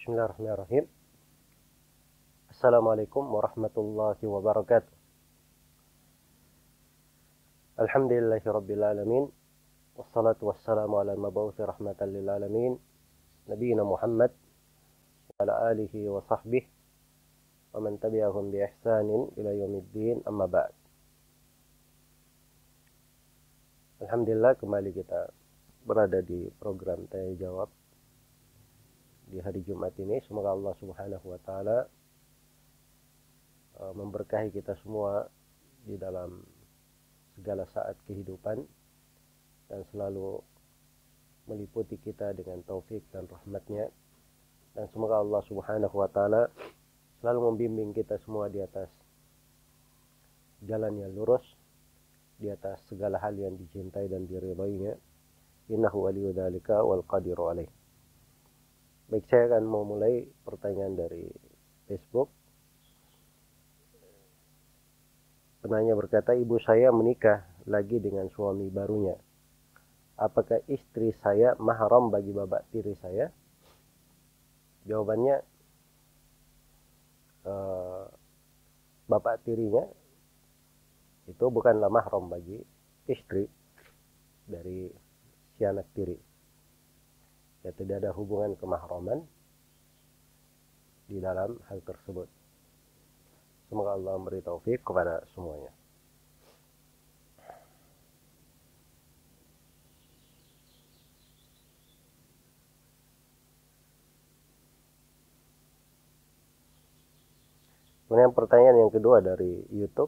Bismillahirrahmanirrahim. Assalamualaikum warahmatullahi wabarakatuh. Alhamdulillahi rabbil alamin. Wassalatu wassalamu ala mab'uthi rahmatan lil alamin. Nabiyyina Muhammad wa ala alihi wa sahbihi wa man tabi'ahum bi ihsanin ila yaumiddin, amma ba'd. Alhamdulillah, kembali kita berada di program Tanya Jawab di hari Jumat ini. Semoga Allah Subhanahu wa taala memberkahi kita semua di dalam segala saat kehidupan dan selalu meliputi kita dengan taufik dan rahmatnya, dan semoga Allah Subhanahu wa taala selalu membimbing kita semua di atas jalan yang lurus, di atas segala hal yang dicintai dan diridainya. Innahu waliyyu dzalika wal qadiru alaih. Baik, saya akan memulai pertanyaan dari Facebook. Penanya berkata, ibu saya menikah lagi dengan suami barunya. Apakah istri saya mahram bagi bapak tiri saya? Jawabannya, bapak tirinya itu bukanlah mahram bagi istri dari si anak tiri. Ya, tidak ada hubungan kemahraman di dalam hal tersebut. Semoga Allah memberi taufik kepada semuanya. Kemudian pertanyaan yang kedua dari YouTube.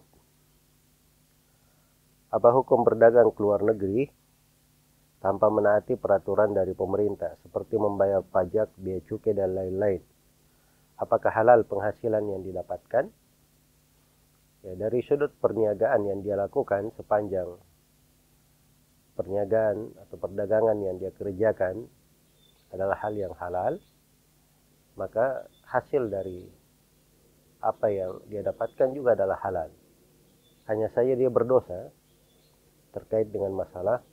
Apa hukum berdagang ke luar negeri tanpa menaati peraturan dari pemerintah, seperti membayar pajak, biaya cukai, dan lain-lain? Apakah halal penghasilan yang didapatkan? Ya, dari sudut perniagaan yang dia lakukan, sepanjang perniagaan atau perdagangan yang dia kerjakan adalah hal yang halal, maka hasil dari apa yang dia dapatkan juga adalah halal. Hanya saja dia berdosa terkait dengan masalah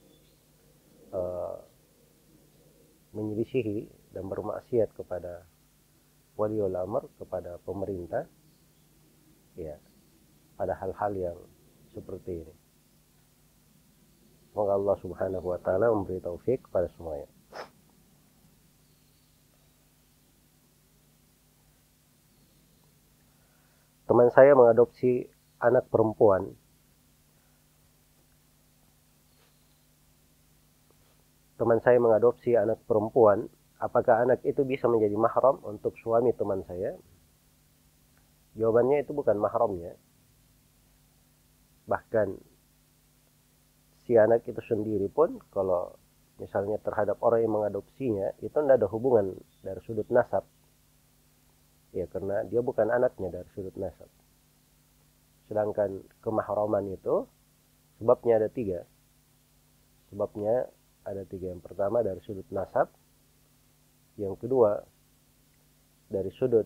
menyelisihi dan bermaksiat kepada waliul amr, kepada pemerintah, ya, pada hal-hal yang seperti ini. Semoga Allah Subhanahu wa taala memberi taufik kepada semuanya. Teman saya mengadopsi anak perempuan. Apakah anak itu bisa menjadi mahram untuk suami teman saya? Jawabannya, itu bukan mahramnya. Bahkan si anak itu sendiri pun, kalau misalnya terhadap orang yang mengadopsinya, itu tidak ada hubungan dari sudut nasab. Ya, karena dia bukan anaknya dari sudut nasab. Sedangkan kemahraman itu sebabnya ada tiga. Yang pertama dari sudut nasab, yang kedua dari sudut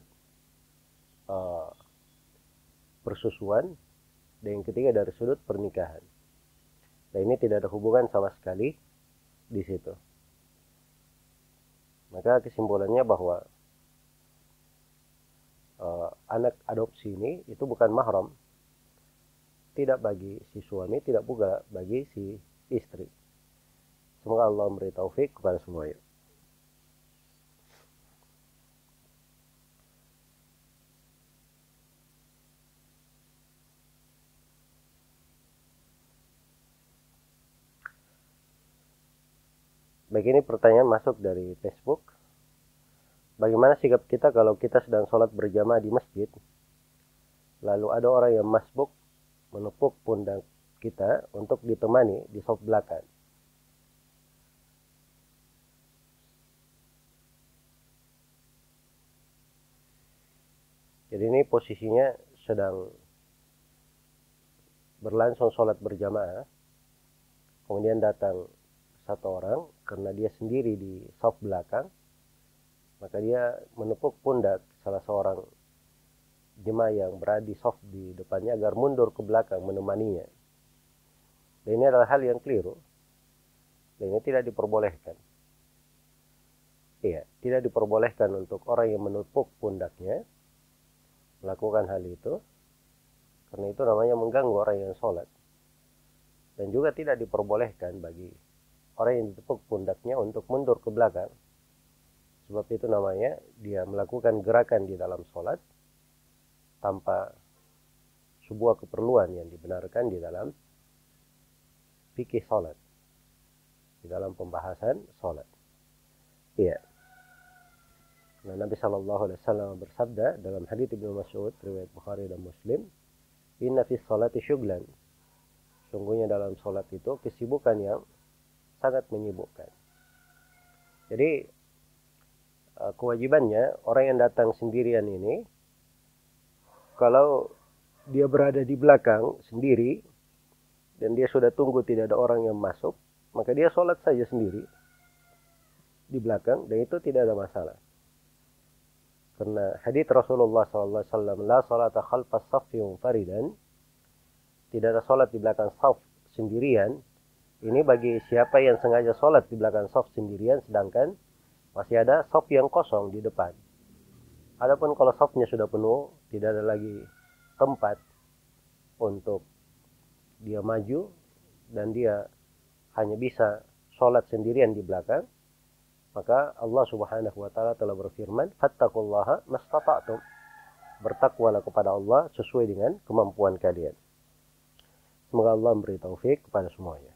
persusuan, dan yang ketiga dari sudut pernikahan. Dan ini tidak ada hubungan sama sekali di situ. Maka kesimpulannya bahwa anak adopsi ini itu bukan mahram, tidak bagi si suami, tidak pula bagi si istri. Semoga Allah memberi taufik kepada semuanya. Baik, ini pertanyaan masuk dari Facebook. Bagaimana sikap kita kalau kita sedang sholat berjamaah di masjid, lalu ada orang yang masbuk menepuk pundak kita untuk ditemani di saf belakang? Jadi ini posisinya sedang berlangsung sholat berjamaah, kemudian datang satu orang, karena dia sendiri di saf belakang, maka dia menepuk pundak salah seorang jemaah yang berada di saf di depannya agar mundur ke belakang menemaninya. Dan ini adalah hal yang keliru, dan ini tidak diperbolehkan. Iya, tidak diperbolehkan untuk orang yang menepuk pundaknya melakukan hal itu, karena itu namanya mengganggu orang yang sholat. Dan juga tidak diperbolehkan bagi orang yang ditepuk pundaknya untuk mundur ke belakang, sebab itu namanya dia melakukan gerakan di dalam sholat tanpa sebuah keperluan yang dibenarkan di dalam fikih sholat, di dalam pembahasan sholat. Iya. Nah, Nabi Shallallahu Alaihi Wasallam bersabda dalam hadits Ibnu Mas'ud riwayat Bukhari dan Muslim, Inna fi sholati syuglan. Sungguhnya dalam sholat itu kesibukan yang sangat menyibukkan. Jadi kewajibannya orang yang datang sendirian ini, kalau dia berada di belakang sendiri dan dia sudah tunggu tidak ada orang yang masuk, maka dia sholat saja sendiri di belakang dan itu tidak ada masalah. Karena hadits Rasulullah SAW, la salata khalfas saffi munfaridan, tidak ada sholat di belakang saf sendirian. Ini bagi siapa yang sengaja sholat di belakang saf sendirian, sedangkan masih ada saf yang kosong di depan. Adapun kalau safnya sudah penuh, tidak ada lagi tempat untuk dia maju, dan dia hanya bisa sholat sendirian di belakang, maka Allah Subhanahu wa taala telah berfirman, "Fattaqullaha mastata'tum." Bertakwalah kepada Allah sesuai dengan kemampuan kalian. Semoga Allah memberi taufik kepada semuanya.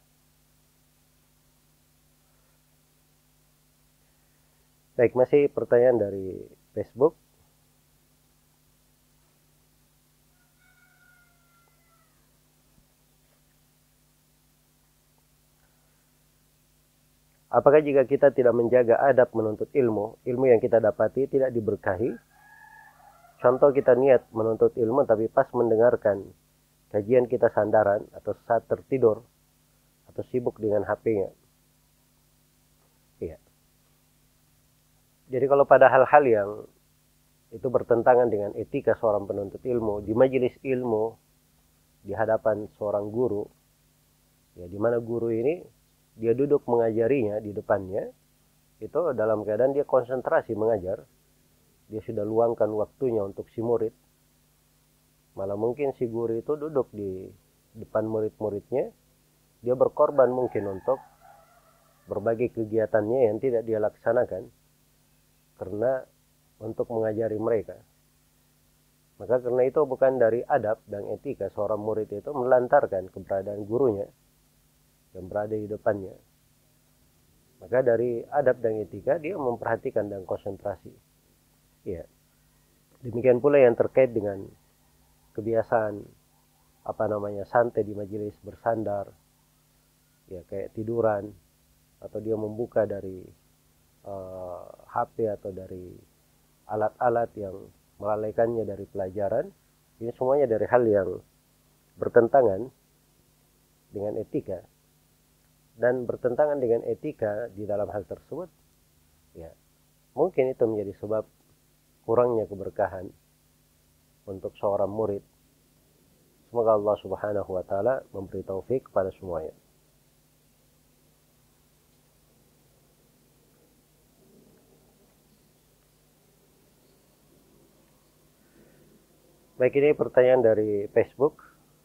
Baik, masih pertanyaan dari Facebook. Apakah jika kita tidak menjaga adab menuntut ilmu, ilmu yang kita dapati tidak diberkahi? Contoh, kita niat menuntut ilmu tapi pas mendengarkan kajian kita sandaran atau saat tertidur atau sibuk dengan HP-nya. Iya. Jadi kalau pada hal-hal yang itu bertentangan dengan etika seorang penuntut ilmu, di majelis ilmu, di hadapan seorang guru, ya, di mana guru ini dia duduk mengajarinya di depannya, itu dalam keadaan dia konsentrasi mengajar, dia sudah luangkan waktunya untuk si murid. Malah mungkin si guru itu duduk di depan murid-muridnya, dia berkorban mungkin untuk berbagai kegiatannya yang tidak dia laksanakan, karena untuk mengajari mereka. Maka karena itu bukan dari adab dan etika seorang murid itu melantarkan keberadaan gurunya yang berada di depannya. Maka dari adab dan etika dia memperhatikan dan konsentrasi. Ya. Demikian pula yang terkait dengan kebiasaan santai di majelis, bersandar, ya, kayak tiduran, atau dia membuka dari HP atau dari alat-alat yang melalaikannya dari pelajaran. Ini semuanya dari hal yang bertentangan dengan etika. Dan bertentangan dengan etika di dalam hal tersebut, ya, mungkin itu menjadi sebab kurangnya keberkahan untuk seorang murid. Semoga Allah Subhanahu wa taala memberi taufik kepada semuanya. Baik, ini pertanyaan dari Facebook.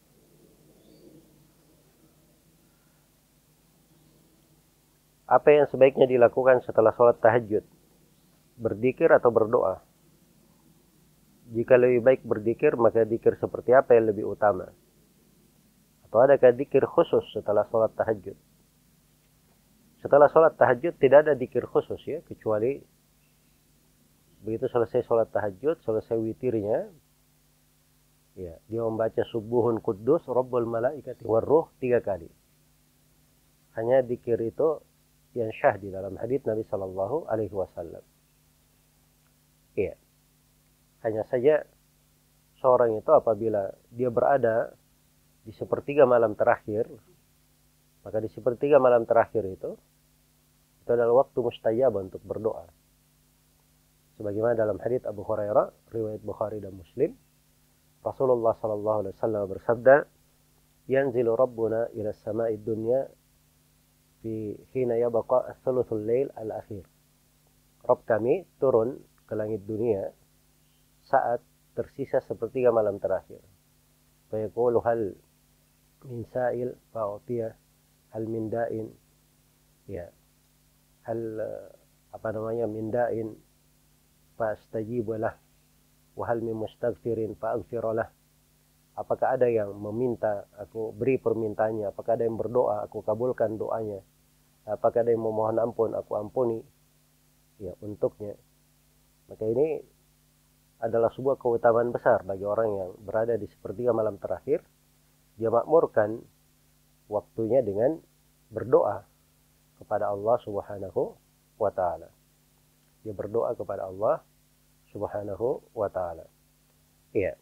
Apa yang sebaiknya dilakukan setelah sholat tahajud? Berzikir atau berdoa? Jika lebih baik berzikir, maka zikir seperti apa yang lebih utama? Atau adakah zikir khusus setelah sholat tahajud? Setelah sholat tahajud tidak ada zikir khusus, ya, kecuali begitu selesai sholat tahajud, selesai witirnya, ya, dia membaca subuhun quddus rabbul malaikati warruh 3 kali. Hanya zikir itu yang syah di dalam hadits Nabi Shallallahu Alaihi Wasallam. Iya. Hanya saja seorang itu apabila dia berada di sepertiga malam terakhir, maka di sepertiga malam terakhir itu adalah waktu mustajab untuk berdoa. Sebagaimana dalam hadits Abu Hurairah riwayat Bukhari dan Muslim, Rasulullah Shallallahu Alaihi Wasallam bersabda, "Yanzilu Rabbuna ila samai dunya fi hina yabqa thuluthul lail al-akhir." Rabb kami turun ke langit dunia saat tersisa sepertiga malam terakhir. Fayaqulu hal min sa'il fa'utiyah, hal min da'in, ya, hal min da'in fa'astajibu lah, wa hal min mustaghfirin fa'aghfir lah. Apakah ada yang meminta, aku beri permintaannya. Apakah ada yang berdoa, aku kabulkan doanya. Apakah ada yang memohon ampun, aku ampuni ya untuknya. Maka ini adalah sebuah keutamaan besar bagi orang yang berada di sepertiga malam terakhir. Dia makmurkan waktunya dengan berdoa kepada Allah Subhanahu wa ta'ala. Dia berdoa kepada Allah Subhanahu wa ta'ala. Iya.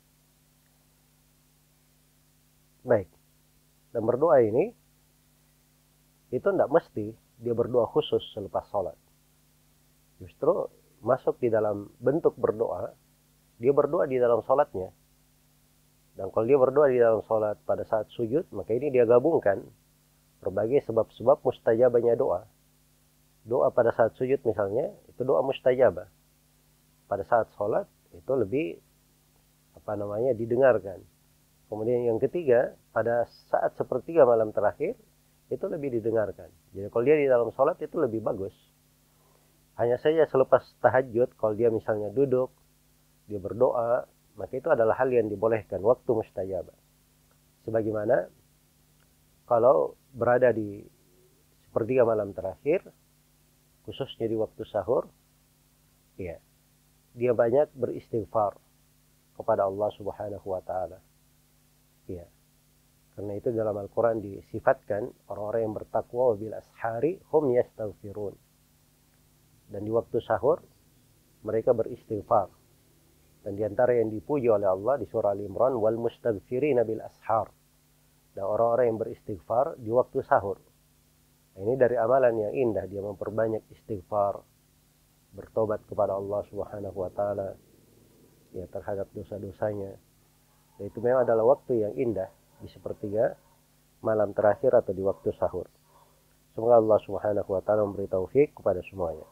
Baik. Dan berdoa ini itu tidak mesti dia berdoa khusus selepas sholat. Justru masuk di dalam bentuk berdoa, dia berdoa di dalam sholatnya. Dan kalau dia berdoa di dalam sholat pada saat sujud, maka ini dia gabungkan berbagai sebab-sebab mustajabahnya doa. Doa pada saat sujud misalnya, itu doa mustajabah. Pada saat sholat, itu lebih didengarkan. Kemudian yang ketiga, pada saat sepertiga malam terakhir, itu lebih didengarkan. Jadi kalau dia di dalam sholat itu lebih bagus. Hanya saja selepas tahajud, kalau dia misalnya duduk, dia berdoa, maka itu adalah hal yang dibolehkan, waktu mustajabah. Sebagaimana, kalau berada di sepertiga malam terakhir, khususnya di waktu sahur, ya, dia banyak beristighfar kepada Allah Subhanahu wa ta'ala. Ya. Karena itu dalam Al-Quran disifatkan orang-orang yang bertakwa bil ashari hum yastaghfirun. Dan di waktu sahur mereka beristighfar. Dan di antara yang dipuji oleh Allah di surah Al-Imran, wal mustaghfirina bil ashar. Dan orang-orang yang beristighfar di waktu sahur. Nah, ini dari amalan yang indah, dia memperbanyak istighfar, bertobat kepada Allah Subhanahu wa taala ya terhadap dosa-dosanya. Dan itu memang adalah waktu yang indah di sepertiga malam terakhir atau di waktu sahur. Semoga Allah Subhanahu wa taala memberi taufik kepada semuanya.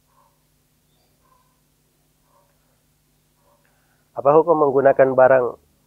Apa hukum menggunakan barang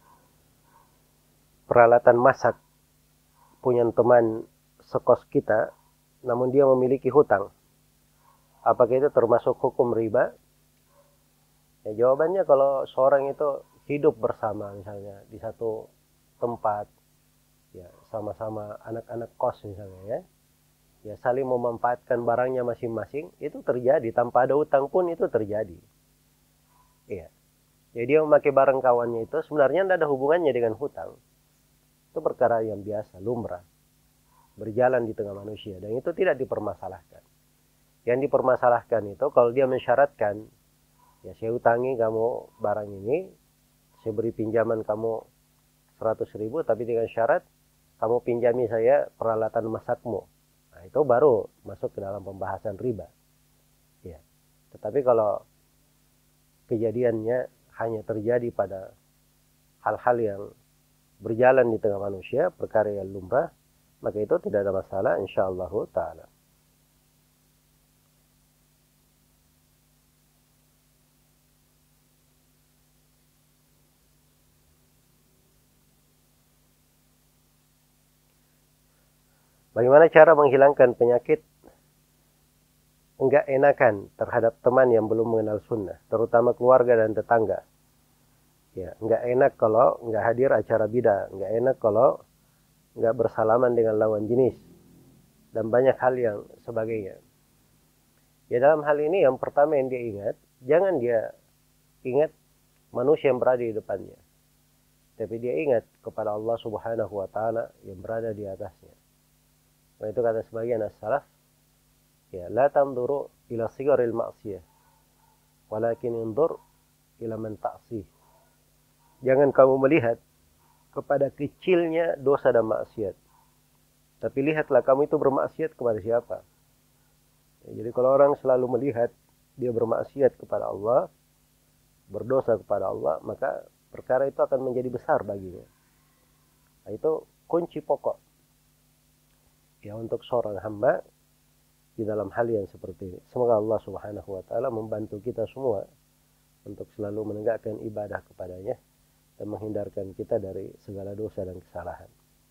peralatan masak punya teman sekos kita, namun dia memiliki hutang? Apakah itu termasuk hukum riba? Ya, jawabannya kalau seorang itu hidup bersama misalnya di satu tempat, ya sama-sama anak-anak kos misalnya, ya saling memanfaatkan barangnya masing-masing, itu terjadi tanpa ada hutang pun itu terjadi. Iya. Jadi dia memakai barang kawannya itu sebenarnya tidak ada hubungannya dengan hutang. Itu perkara yang biasa, lumrah, berjalan di tengah manusia, dan itu tidak dipermasalahkan. Yang dipermasalahkan itu kalau dia mensyaratkan, ya saya utangi kamu barang ini, saya beri pinjaman kamu 100.000, tapi dengan syarat kamu pinjami saya peralatan masakmu. Nah, itu baru masuk ke dalam pembahasan riba. Ya. Tetapi kalau kejadiannya hanya terjadi pada hal-hal yang berjalan di tengah manusia, perkara yang lumrah, maka itu tidak ada masalah insyaallah ta'ala. Bagaimana cara menghilangkan penyakit enggak enakan terhadap teman yang belum mengenal sunnah, terutama keluarga dan tetangga? Ya, enggak enak kalau enggak hadir acara bidah, enggak enak kalau enggak bersalaman dengan lawan jenis, dan banyak hal yang sebagainya. Ya, dalam hal ini yang pertama yang dia ingat, jangan dia ingat manusia yang berada di depannya, tapi dia ingat kepada Allah Subhanahu wa ta'ala yang berada di atasnya. Nah, itu kata sebagian as-salaf, ya, la tanzuru ila sigharil ma'siyah, walakin inzur ila man ta'sih. Jangan kamu melihat kepada kecilnya dosa dan maksiat, tapi lihatlah kamu itu bermaksiat kepada siapa. Ya, jadi kalau orang selalu melihat dia bermaksiat kepada Allah, berdosa kepada Allah, maka perkara itu akan menjadi besar baginya. Nah, itu kunci pokok ya untuk seorang hamba di dalam hal yang seperti ini. Semoga Allah Subhanahu wa taala membantu kita semua untuk selalu menegakkan ibadah kepadanya dan menghindarkan kita dari segala dosa dan kesalahan.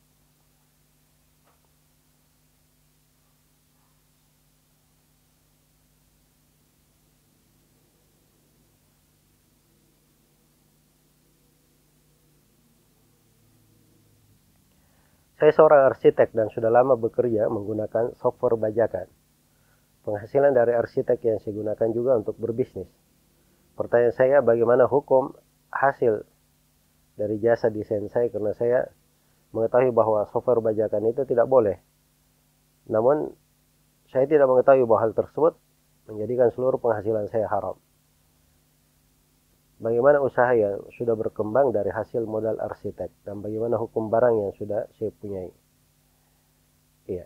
Saya seorang arsitek dan sudah lama bekerja menggunakan software bajakan. Penghasilan dari arsitek yang saya gunakan juga untuk berbisnis. Pertanyaan saya, bagaimana hukum hasil dari jasa desain saya, karena saya mengetahui bahwa software bajakan itu tidak boleh. Namun saya tidak mengetahui bahwa hal tersebut menjadikan seluruh penghasilan saya haram. Bagaimana usaha yang sudah berkembang dari hasil modal arsitek, dan bagaimana hukum barang yang sudah saya punyai? Iya.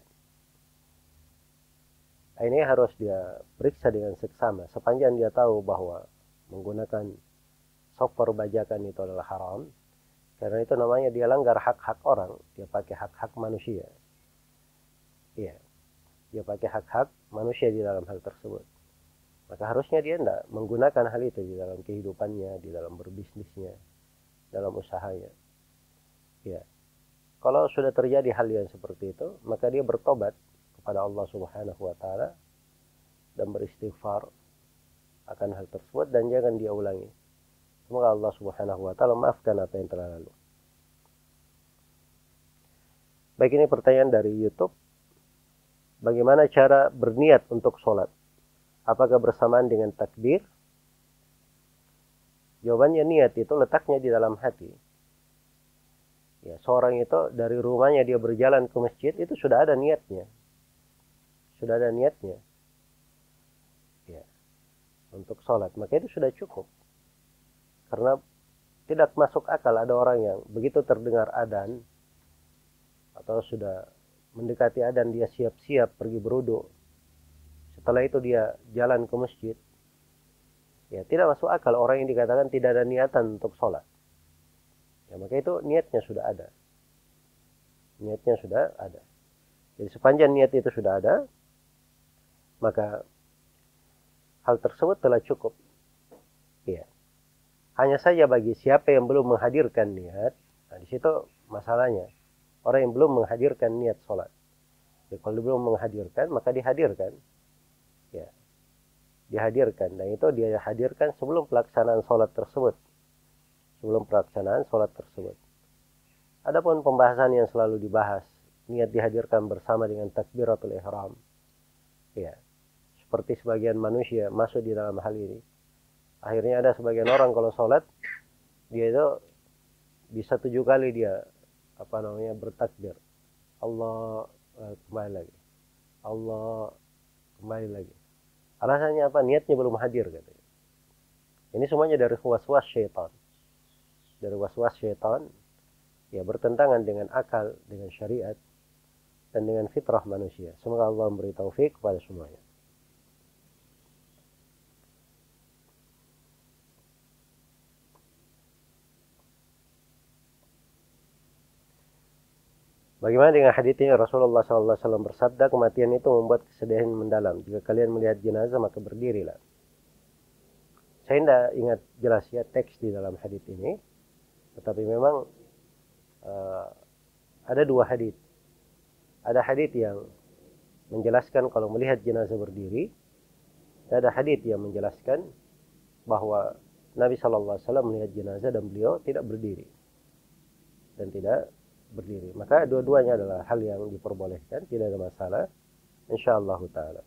Ini harus dia periksa dengan seksama. Sepanjang dia tahu bahwa menggunakan software bajakan itu adalah haram, karena itu namanya dia langgar hak-hak orang. Dia pakai hak-hak manusia. Iya. Dia pakai hak-hak manusia di dalam hal tersebut. Maka harusnya dia tidak menggunakan hal itu di dalam kehidupannya, di dalam berbisnisnya, dalam usahanya. Ya. Kalau sudah terjadi hal yang seperti itu, maka dia bertobat kepada Allah Subhanahu wa taala dan beristighfar akan hal tersebut dan jangan dia ulangi. Semoga Allah Subhanahu wa taala maafkan apa yang telah lalu. Baik, ini pertanyaan dari YouTube. Bagaimana cara berniat untuk sholat? Apakah bersamaan dengan takbir? Jawabannya, niat itu letaknya di dalam hati. Ya, seorang itu dari rumahnya dia berjalan ke masjid, itu sudah ada niatnya. Sudah ada niatnya. Ya, untuk sholat. Maka itu sudah cukup. Karena tidak masuk akal ada orang yang begitu terdengar adzan atau sudah mendekati adzan dia siap-siap pergi berwudu. Setelah itu dia jalan ke masjid. Ya, tidak masuk akal orang yang dikatakan tidak ada niatan untuk sholat. Ya, maka itu niatnya sudah ada. Niatnya sudah ada. Jadi sepanjang niat itu sudah ada, maka hal tersebut telah cukup. Ya. Hanya saja bagi siapa yang belum menghadirkan niat, nah di situ masalahnya. Orang yang belum menghadirkan niat sholat. Ya, kalau belum menghadirkan, maka dihadirkan. Ya, dihadirkan, dan itu dia hadirkan sebelum pelaksanaan sholat tersebut. Sebelum pelaksanaan sholat tersebut. Adapun pembahasan yang selalu dibahas, niat dihadirkan bersama dengan takbiratul ihram. Ya, seperti sebagian manusia masuk di dalam hal ini. Akhirnya ada sebagian orang kalau sholat, dia itu bisa 7 kali dia bertakbir. Allah, kembali lagi. Allah, kembali lagi. Alasannya apa? Niatnya belum hadir katanya. Ini semuanya dari was-was syaitan. Dari was-was syaitan, ya, bertentangan dengan akal, dengan syariat, dan dengan fitrah manusia. Semoga Allah memberi taufik kepada semuanya. Bagaimana dengan hadits ini? Rasulullah SAW bersabda, kematian itu membuat kesedihan mendalam. Jika kalian melihat jenazah, maka berdirilah. Saya tidak ingat jelas ya teks di dalam hadits ini. Tetapi memang ada 2 hadits. Ada hadits yang menjelaskan kalau melihat jenazah berdiri. Dan ada hadits yang menjelaskan bahwa Nabi SAW melihat jenazah dan beliau tidak berdiri. Dan tidak berdiri. Maka dua-duanya adalah hal yang diperbolehkan, tidak ada masalah, insyaallah taala.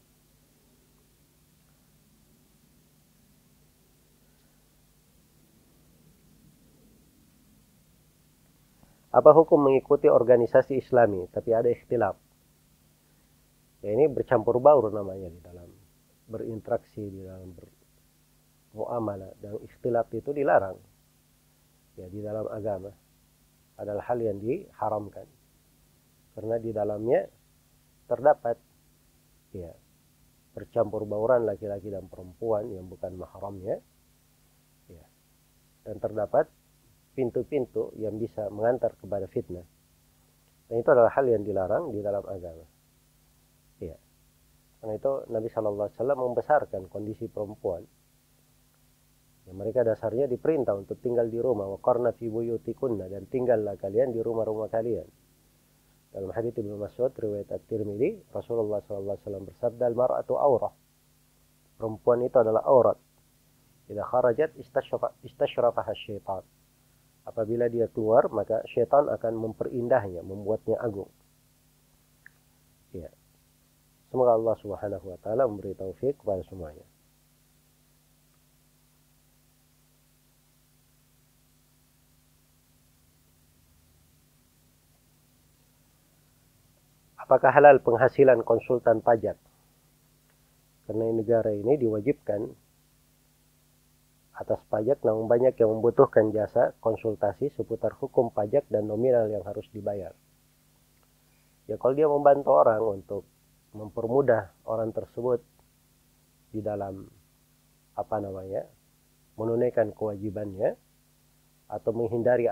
Apa hukum mengikuti organisasi Islami tapi ada ikhtilaf? Ya, ini bercampur baur namanya di dalam berinteraksi, di dalam bermuamalah, dan ikhtilaf itu dilarang. Ya, di dalam agama adalah hal yang diharamkan. Karena di dalamnya terdapat ya bercampur bauran laki-laki dan perempuan yang bukan mahramnya. Ya. Dan terdapat pintu-pintu yang bisa mengantar kepada fitnah. Dan itu adalah hal yang dilarang di dalam agama. Ya. Karena itu Nabi Shallallahu Alaihi Wasallam membesarkan kondisi perempuan. Ya, mereka dasarnya diperintah untuk tinggal di rumah. Waqarna fi buyutikunna, dan tinggallah kalian di rumah-rumah kalian. Dalam hadits Ibnu Mas'ud riwayat At-Tirmidzi, Rasulullah Shallallahu Alaihi Wasallam bersabda, "Al-mar'atu aurah." Perempuan itu adalah aurat. Idza kharajat istashrafaha syaitan. Apabila dia keluar, maka syaitan akan memperindahnya, membuatnya agung. Ya. Semoga Allah Subhanahu wa taala memberi taufik kepada semuanya. Apakah halal penghasilan konsultan pajak? Karena negara ini diwajibkan atas pajak, namun banyak yang membutuhkan jasa konsultasi seputar hukum pajak dan nominal yang harus dibayar. Ya, kalau dia membantu orang untuk mempermudah orang tersebut di dalam menunaikan kewajibannya atau menghindari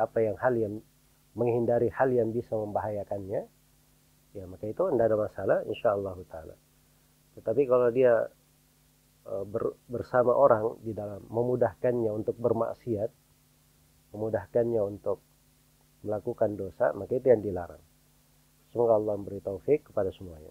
hal yang bisa membahayakannya, ya maka itu tidak ada masalah, insyaallah taala. Tetapi kalau dia bersama orang di dalam memudahkannya untuk bermaksiat, memudahkannya untuk melakukan dosa, maka itu yang dilarang. Semoga Allah memberi taufik kepada semuanya.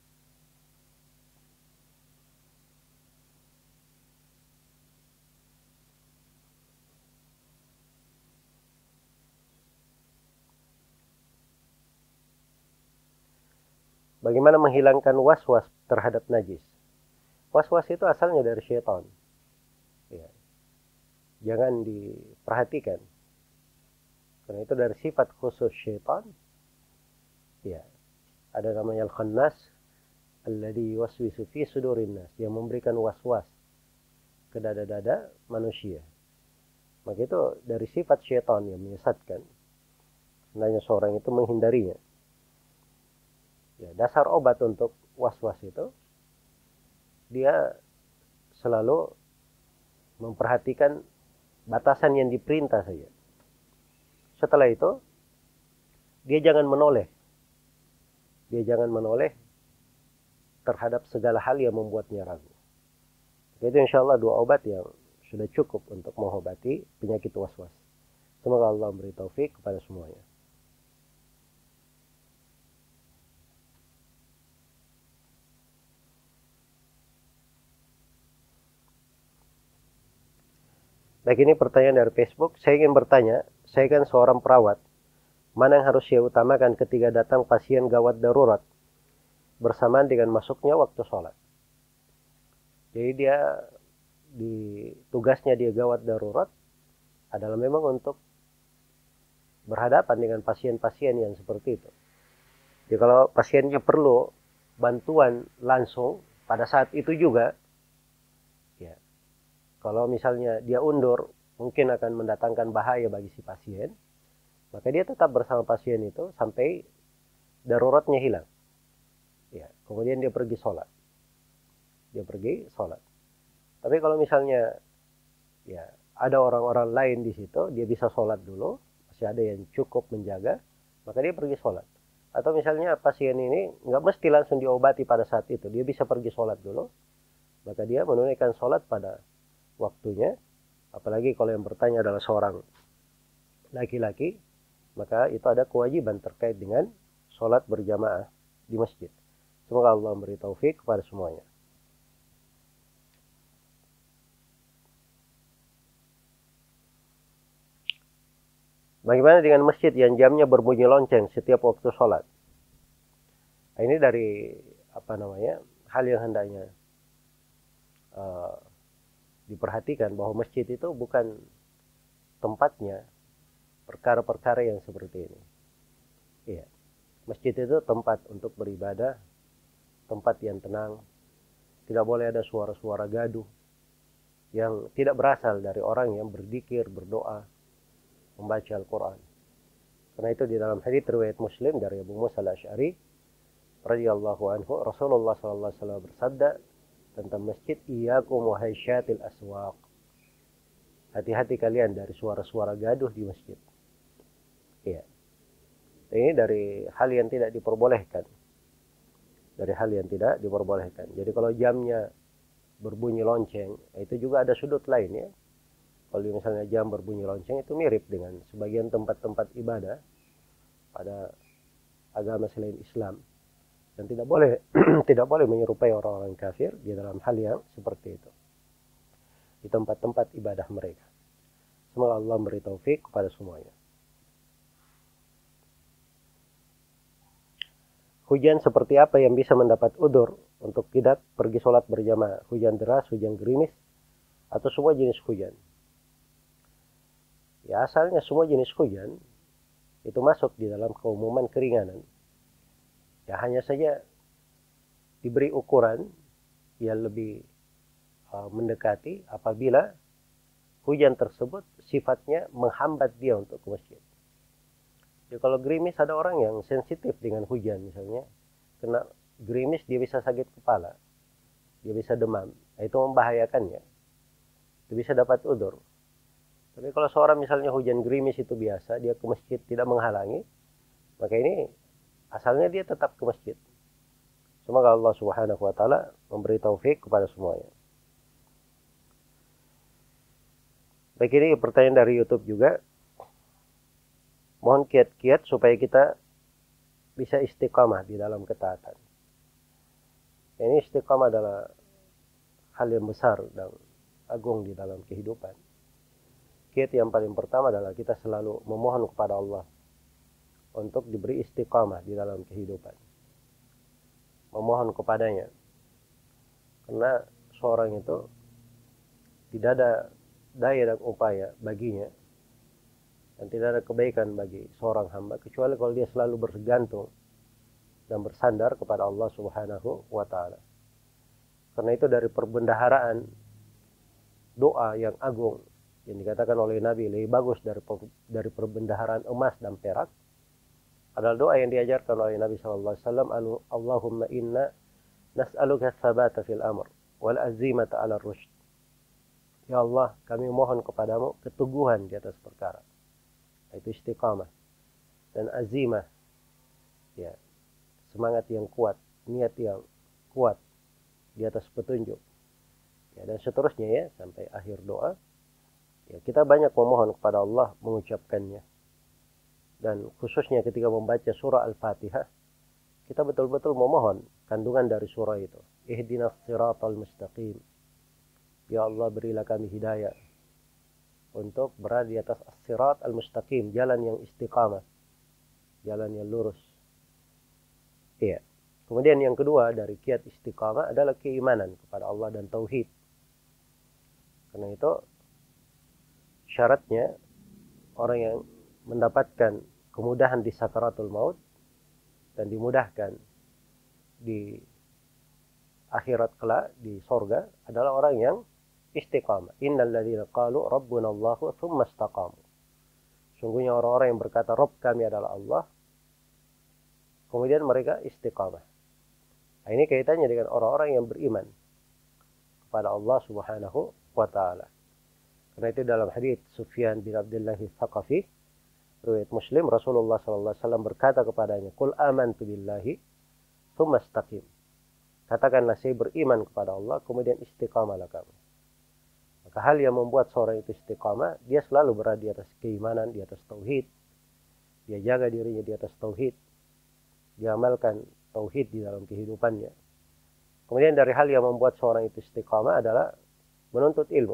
Bagaimana menghilangkan was-was terhadap najis? Was-was itu asalnya dari syaitan. Ya. Jangan diperhatikan. Karena itu dari sifat khusus syaitan. Ya. Ada namanya al-khannas alladhi yuwaswisu fi sudurin nas, yang memberikan was-was ke dada-dada manusia. Maka itu dari sifat syaitan yang menyesatkan. Sebenarnya seorang itu menghindarinya. Ya, dasar obat untuk was-was itu, dia selalu memperhatikan batasan yang diperintah saja. Setelah itu, dia jangan menoleh. Dia jangan menoleh terhadap segala hal yang membuatnya ragu. Itu insya Allah 2 obat yang sudah cukup untuk mengobati penyakit was-was. Semoga Allah memberi taufik kepada semuanya. Baik, ini pertanyaan dari Facebook. Saya ingin bertanya, saya kan seorang perawat. Mana yang harus saya utamakan ketika datang pasien gawat darurat bersamaan dengan masuknya waktu sholat? Jadi tugasnya dia gawat darurat adalah memang untuk berhadapan dengan pasien-pasien yang seperti itu. Jadi kalau pasiennya perlu bantuan langsung pada saat itu juga, ya, kalau misalnya dia undur, mungkin akan mendatangkan bahaya bagi si pasien, maka dia tetap bersama pasien itu sampai daruratnya hilang. Ya, kemudian dia pergi sholat. Tapi kalau misalnya ya ada orang-orang lain di situ, dia bisa sholat dulu, masih ada yang cukup menjaga, maka dia pergi sholat. Atau misalnya pasien ini nggak mesti langsung diobati pada saat itu, dia bisa pergi sholat dulu, maka dia menunaikan sholat pada waktunya. Apalagi kalau yang bertanya adalah seorang laki-laki, maka itu ada kewajiban terkait dengan sholat berjamaah di masjid. Semoga Allah memberi taufik kepada semuanya. Bagaimana dengan masjid yang jamnya berbunyi lonceng setiap waktu sholat? Nah, ini dari hal yang hendaknya diperhatikan, bahwa masjid itu bukan tempatnya perkara-perkara yang seperti ini. Iya. Masjid itu tempat untuk beribadah, tempat yang tenang. Tidak boleh ada suara-suara gaduh yang tidak berasal dari orang yang berzikir, berdoa, membaca Al-Quran. Karena itu di dalam hadits riwayat Muslim dari Abu Musa al-Asy'ari radhiyallahu anhu, Rasulullah sallallahu alaihi wasallam bersabda tentang masjid, iyyakum wa haysyatil aswaq. Hati-hati kalian dari suara-suara gaduh di masjid. Iya. Ini dari hal yang tidak diperbolehkan. dari hal yang tidak diperbolehkan. Jadi kalau jamnya berbunyi lonceng, itu juga ada sudut lain ya. Kalau misalnya jam berbunyi lonceng itu mirip dengan sebagian tempat-tempat ibadah pada agama selain Islam, dan tidak boleh tidak boleh menyerupai orang-orang kafir di dalam hal yang seperti itu di tempat-tempat ibadah mereka. Semoga Allah memberi taufik kepada semuanya. Hujan seperti apa yang bisa mendapat udzur untuk tidak pergi sholat berjamaah? Hujan deras, hujan gerimis, atau semua jenis hujan? Ya, asalnya semua jenis hujan itu masuk di dalam keumuman keringanan. Ya, hanya saja diberi ukuran yang lebih mendekati apabila hujan tersebut sifatnya menghambat dia untuk ke masjid. Jadi kalau gerimis, ada orang yang sensitif dengan hujan misalnya, kena gerimis dia bisa sakit kepala, dia bisa demam, itu membahayakannya, itu bisa dapat udzur. Tapi kalau seorang misalnya hujan gerimis itu biasa, dia ke masjid tidak menghalangi, maka ini asalnya dia tetap ke masjid. Semoga Allah Subhanahu wa taala memberi taufik kepada semuanya. Baik, ini pertanyaan dari YouTube juga. Mohon kiat-kiat supaya kita bisa istiqamah di dalam ketaatan. Ini istiqamah adalah hal yang besar dan agung di dalam kehidupan. Kiat yang paling pertama adalah kita selalu memohon kepada Allah untuk diberi istiqamah di dalam kehidupan. Memohon kepadanya. Karena seorang itu tidak ada daya dan upaya baginya, dan tidak ada kebaikan bagi seorang hamba kecuali kalau dia selalu bergantung dan bersandar kepada Allah Subhanahu wa taala. Karena itu dari perbendaharaan doa yang agung yang dikatakan oleh Nabi lebih bagus dari perbendaharaan emas dan perak adalah doa yang diajarkan oleh Nabi SAW. Allahumma inna nas'aluka tsabata fil amr wal azimata 'ala rusyd. Ya Allah, kami mohon kepadamu keteguhan di atas perkara, itu istiqamah, dan azimah, ya, semangat yang kuat, niat yang kuat di atas petunjuk, ya, dan seterusnya ya sampai akhir doa. Ya, kita banyak memohon kepada Allah mengucapkannya, dan khususnya ketika membaca surah Al-Fatihah, kita betul-betul memohon kandungan dari surah itu. Ihdinas siratal mustaqim. Ya Allah, berilah kami hidayah untuk berada di atas as-sirat al-mustaqim, jalan yang istiqamah, jalan yang lurus. Iya. Kemudian yang kedua dari kiat istiqamah adalah keimanan kepada Allah dan tauhid. Karena itu syaratnya orang yang mendapatkan kemudahan di sakaratul maut dan dimudahkan di akhirat kelak di sorga adalah orang yang istiqamah. Innal ladzina qalu rabbuna Allahu tsumma istaqamu. Sungguhnya orang-orang yang berkata Rabb kami adalah Allah, kemudian mereka istiqamah. Nah, ini kaitannya dengan orang-orang yang beriman kepada Allah Subhanahu wa taala. Karena itu dalam hadits Sufyan bin Abdullah Tsaqafi, riwayat Muslim, Rasulullah sallallahu alaihi wasallam berkata kepadanya, "Qul amantu billahi tsumma istaqim." Katakanlah saya beriman kepada Allah, kemudian istiqamalah kamu. Maka hal yang membuat seorang itu istiqamah, dia selalu berada di atas keimanan, di atas tauhid. Dia jaga dirinya di atas tauhid. Dia amalkan tauhid di dalam kehidupannya. Kemudian dari hal yang membuat seorang itu istiqamah adalah menuntut ilmu.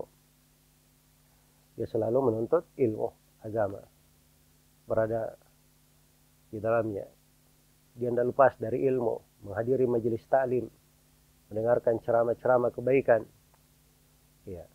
Dia selalu menuntut ilmu agama. Berada di dalamnya. Dia tidak lepas dari ilmu. Menghadiri majelis ta'lim. Mendengarkan ceramah-ceramah kebaikan. Ya.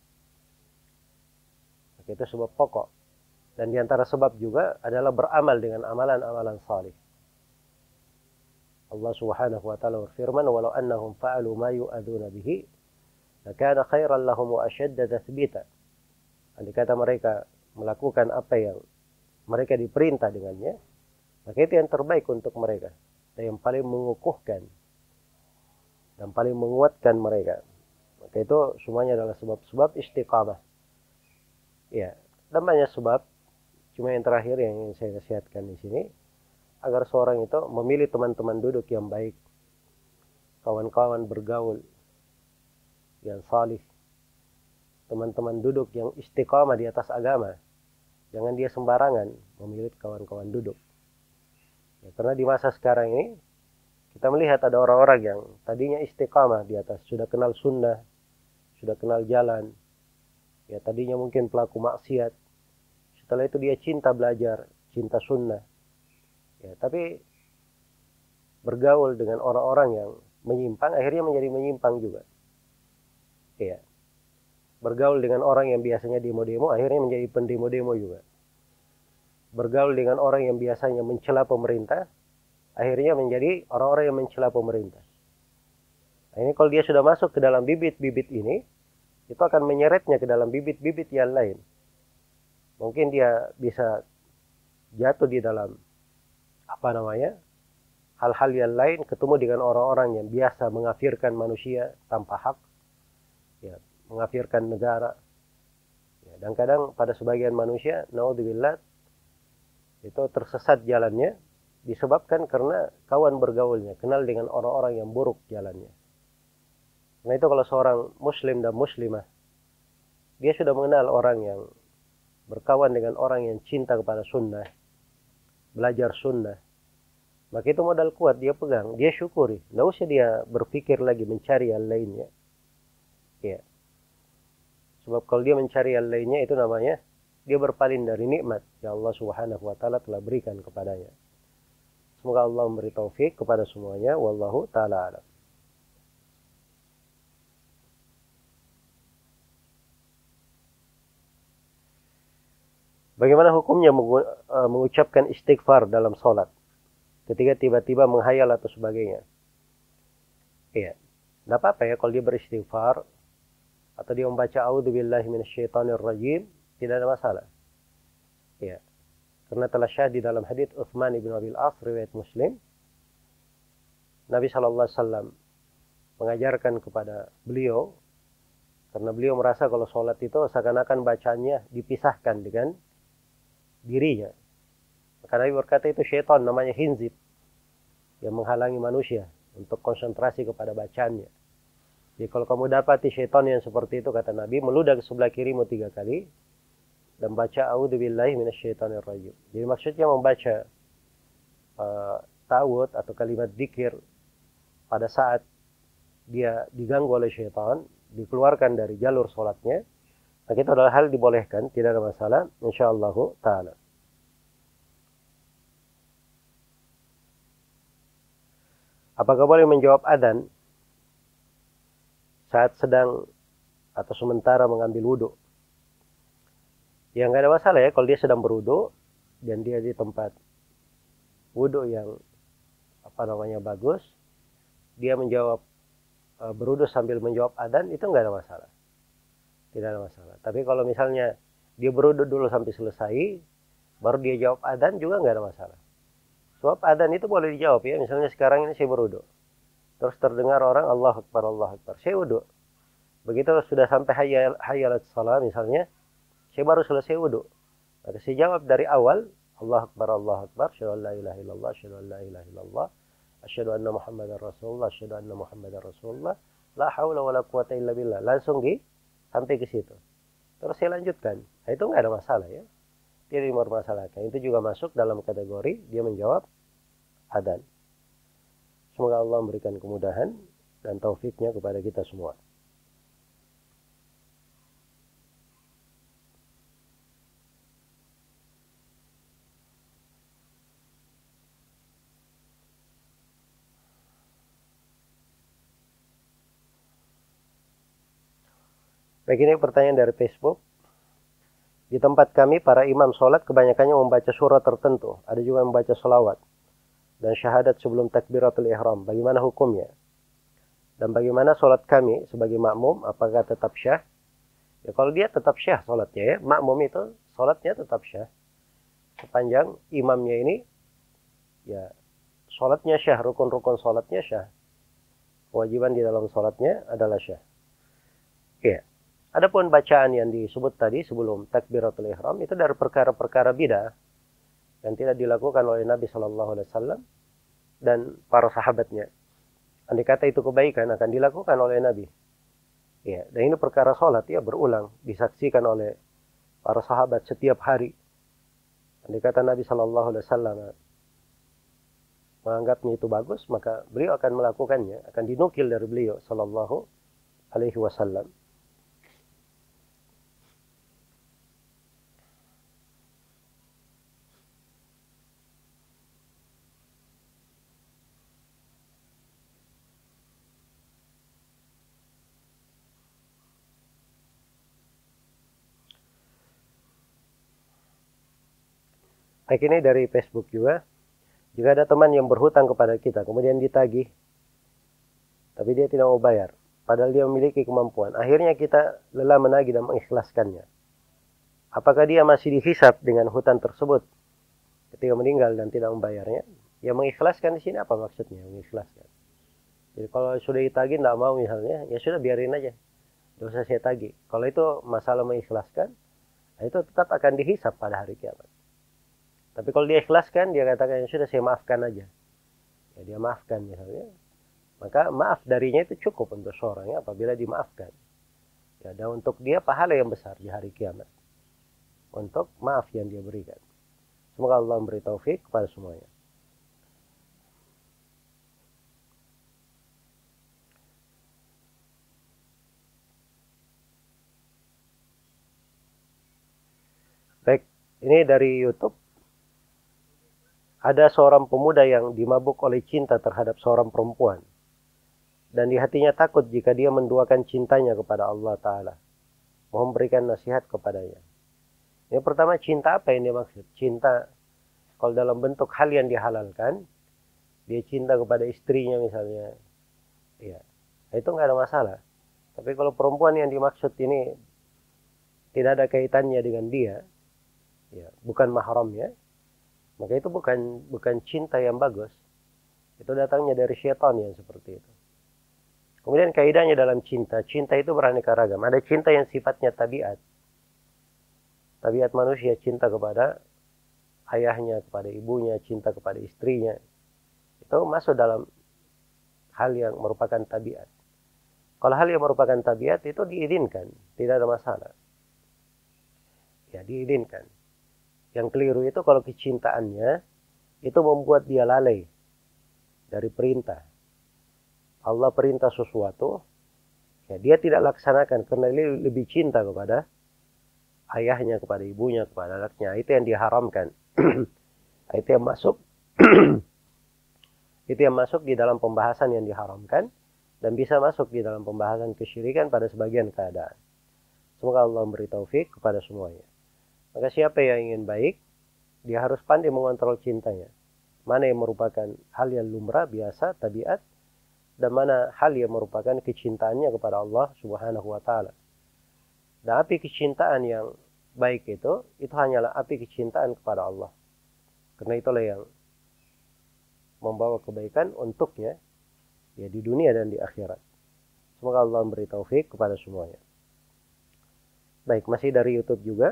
Itu sebab pokok. Dan diantara sebab juga adalah beramal dengan amalan-amalan salih. Allah Subhanahu wa taala berfirman, "Walau annahum fa'alu ma yu'adzuna bihi, lakana khairan lahum wa ashadda tathbita." Andai kata mereka melakukan apa yang mereka diperintah dengannya, maka itu yang terbaik untuk mereka dan yang paling mengukuhkan dan paling menguatkan mereka. Maka itu semuanya adalah sebab-sebab istiqamah. Ya, dan banyak sebab. Cuma yang terakhir yang ingin saya nasihatkan di sini, agar seorang itu memilih teman-teman duduk yang baik. kawan-kawan bergaul yang salih, teman-teman duduk yang istiqamah di atas agama. Jangan dia sembarangan memilih kawan-kawan duduk. Ya, karena di masa sekarang ini kita melihat ada orang-orang yang tadinya istiqamah di atas, sudah kenal sunnah, sudah kenal jalan. Ya, tadinya mungkin pelaku maksiat. Setelah itu dia cinta belajar, cinta sunnah. Ya, tapi bergaul dengan orang-orang yang menyimpang, akhirnya menjadi menyimpang juga. Ya. Bergaul dengan orang yang biasanya demo-demo, akhirnya menjadi pendemo-demo juga. Bergaul dengan orang yang biasanya mencela pemerintah, akhirnya menjadi orang-orang yang mencela pemerintah. Nah, ini kalau dia sudah masuk ke dalam bibit-bibit ini, itu akan menyeretnya ke dalam bibit-bibit yang lain. Mungkin dia bisa jatuh di dalam hal-hal yang lain, ketemu dengan orang-orang yang biasa mengafirkan manusia tanpa hak, ya, mengafirkan negara. Ya, dan kadang pada sebagian manusia, naudzubillah, itu tersesat jalannya disebabkan karena kawan bergaulnya, kenal dengan orang-orang yang buruk jalannya. Nah itu kalau seorang muslim dan muslimah, dia sudah mengenal orang yang berkawan dengan orang yang cinta kepada sunnah, belajar sunnah, maka itu modal kuat dia pegang, dia syukuri. Nggak usah dia berpikir lagi mencari yang lainnya. Ya. Sebab kalau dia mencari yang lainnya, itu namanya dia berpaling dari nikmat yang Allah Subhanahu wa taala telah berikan kepadanya. Semoga Allah memberi taufik kepada semuanya. Wallahu taala alam. Bagaimana hukumnya mengucapkan istighfar dalam sholat ketika tiba-tiba menghayal atau sebagainya? Iya, tidak apa-apa ya kalau dia beristighfar atau dia membaca a'udzubillahi minasyaitonirrajim, tidak ada masalah. Iya, karena telah syahid di dalam hadits Utsman bin Abil As riwayat Muslim, Nabi SAW mengajarkan kepada beliau, karena beliau merasa kalau sholat itu seakan-akan bacanya dipisahkan dengan dirinya. Maka Nabi berkata itu syaitan, namanya hinzib, yang menghalangi manusia untuk konsentrasi kepada bacaannya. Jadi kalau kamu dapati syaitan yang seperti itu, kata Nabi, meludah ke sebelah kirimu 3 kali dan baca a'udzubillahi minasyaitonirrajim. Jadi maksudnya membaca ta'awudz atau kalimat dzikir pada saat dia diganggu oleh syaitan, dikeluarkan dari jalur sholatnya. Maka itu adalah hal dibolehkan, tidak ada masalah, insyaallah ta'ala. Apakah boleh menjawab adzan saat sedang atau sementara mengambil wudhu? Ya nggak ada masalah ya, kalau dia sedang berwudhu dan dia di tempat wudhu yang bagus, dia menjawab berwudhu sambil menjawab adzan, itu nggak ada masalah. Tidak ada masalah. Tapi kalau misalnya dia berwudhu dulu sampai selesai, baru dia jawab adzan, juga nggak ada masalah. Sebab adzan itu boleh dijawab ya. Misalnya sekarang ini saya berwudhu, terus terdengar orang Allahu Akbar, Allahu Akbar. Saya wudhu. Begitu sudah sampai hayyalat shalah misalnya, saya baru selesai wudhu. Maka saya jawab dari awal, Allahu Akbar, Allahu Akbar, asyhadu an la ilaha illallah, asyhadu an la ilaha illallah, asyhadu anna Muhammadar Rasulullah, asyhadu anna Muhammadar Rasulullah, la haula wala quwata illa billah. Langsung sampai ke situ. Terus saya lanjutkan. Nah, itu nggak ada masalah ya. Tidak dipermasalahkan. Itu juga masuk dalam kategori dia menjawab adzan. Semoga Allah memberikan kemudahan dan taufiknya kepada kita semua. Baik, ini pertanyaan dari Facebook. Di tempat kami, para imam sholat kebanyakannya membaca surat tertentu. Ada juga yang membaca sholawat dan syahadat sebelum takbiratul ihram. Bagaimana hukumnya? Dan bagaimana sholat kami sebagai makmum? Apakah tetap syah? Ya, kalau dia tetap syah sholatnya ya. Makmum itu sholatnya tetap syah. Sepanjang imamnya ini, ya sholatnya syah, rukun-rukun sholatnya syah. Kewajiban di dalam sholatnya adalah syah. Ya. Adapun bacaan yang disebut tadi sebelum takbiratul ihram itu dari perkara-perkara bidah yang tidak dilakukan oleh Nabi Shallallahu Alaihi Wasallam dan para sahabatnya. andai kata itu kebaikan akan dilakukan oleh Nabi. Ya, dan ini perkara sholat ya berulang disaksikan oleh para sahabat setiap hari. Andai kata Nabi Shallallahu Alaihi Wasallam menganggapnya itu bagus, maka beliau akan melakukannya, akan dinukil dari beliau Shallallahu Alaihi Wasallam. Baik, ini dari Facebook juga. Jika ada teman yang berhutang kepada kita, kemudian ditagih, tapi dia tidak mau bayar, padahal dia memiliki kemampuan. Akhirnya kita lelah menagih dan mengikhlaskannya. Apakah dia masih dihisab dengan hutang tersebut ketika meninggal dan tidak membayarnya? Ya, mengikhlaskan di sini apa maksudnya? Mengikhlaskan. Jadi kalau sudah ditagih tidak mau misalnya, ya sudah biarin aja. Tidak usah saya tagih. Kalau itu masalah mengikhlaskan, itu tetap akan dihisab pada hari kiamat. Tapi kalau dia ikhlaskan, dia katakan, sudah saya maafkan aja. Ya, dia maafkan misalnya. Maka maaf darinya itu cukup untuk seorang ya, apabila dimaafkan. Ya, dan untuk dia pahala yang besar di hari kiamat. Untuk maaf yang dia berikan. Semoga Allah memberi taufik kepada semuanya. Baik, ini dari YouTube. Ada seorang pemuda yang dimabuk oleh cinta terhadap seorang perempuan. Dan di hatinya takut jika dia menduakan cintanya kepada Allah Ta'ala. Mau memberikan nasihat kepadanya. Yang pertama, cinta apa yang dia maksud? Cinta, kalau dalam bentuk hal yang dihalalkan, dia cinta kepada istrinya misalnya. Ya, itu nggak ada masalah. Tapi kalau perempuan yang dimaksud ini tidak ada kaitannya dengan dia, ya, bukan mahramnya, maka itu bukan cinta yang bagus. Itu datangnya dari syaitan yang seperti itu. Kemudian kaidahnya dalam cinta itu beraneka ragam. Ada cinta yang sifatnya tabiat. Tabiat manusia cinta kepada ayahnya, kepada ibunya, cinta kepada istrinya. Itu masuk dalam hal yang merupakan tabiat. Kalau hal yang merupakan tabiat itu diizinkan, tidak ada masalah. Ya, diizinkan. Yang keliru itu kalau kecintaannya itu membuat dia lalai dari perintah. Allah perintah sesuatu, ya dia tidak laksanakan karena dia lebih cinta kepada ayahnya, kepada ibunya, kepada anaknya. Itu yang diharamkan. Itu yang masuk itu yang masuk di dalam pembahasan yang diharamkan dan bisa masuk di dalam pembahasan kesyirikan pada sebagian keadaan. Semoga Allah memberi taufik kepada semuanya. Maka siapa yang ingin baik, dia harus pandai mengontrol cintanya. Mana yang merupakan hal yang lumrah, biasa, tabiat, dan mana hal yang merupakan kecintaannya kepada Allah Subhanahu wa Ta'ala. Dan api kecintaan yang baik itu hanyalah api kecintaan kepada Allah. Karena itulah yang membawa kebaikan untuknya, ya di dunia dan di akhirat. Semoga Allah memberi taufik kepada semuanya. Baik, masih dari YouTube juga.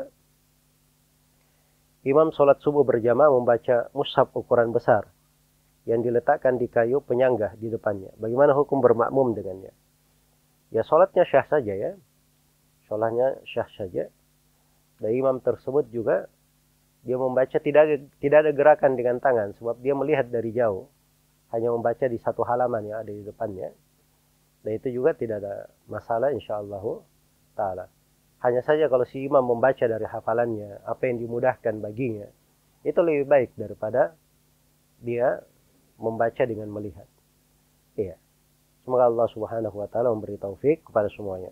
Imam sholat subuh berjamaah membaca mushaf ukuran besar yang diletakkan di kayu penyanggah di depannya. Bagaimana hukum bermakmum dengannya? Ya, sholatnya syah saja ya. Sholatnya syah saja. Dan imam tersebut juga dia membaca tidak ada gerakan dengan tangan sebab dia melihat dari jauh. Hanya membaca di satu halaman yang ada di depannya. Dan itu juga tidak ada masalah insyaallah ta'ala. Hanya saja kalau si imam membaca dari hafalannya, apa yang dimudahkan baginya, itu lebih baik daripada dia membaca dengan melihat. Iya. Semoga Allah Subhanahu wa Ta'ala memberi taufik kepada semuanya.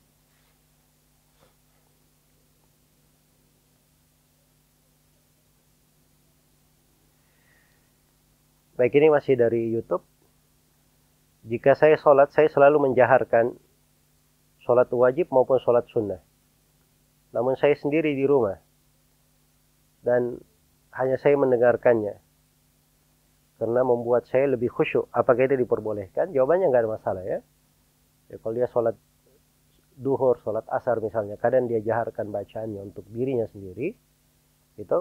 Baik, ini masih dari YouTube. Jika saya sholat, saya selalu menjaharkan sholat wajib maupun sholat sunnah. Namun saya sendiri di rumah dan hanya saya mendengarkannya karena membuat saya lebih khusyuk. Apakah itu diperbolehkan? Jawabannya nggak ada masalah ya. Ya, kalau dia sholat duhur, sholat asar misalnya, kadang dia jaharkan bacaannya untuk dirinya sendiri, itu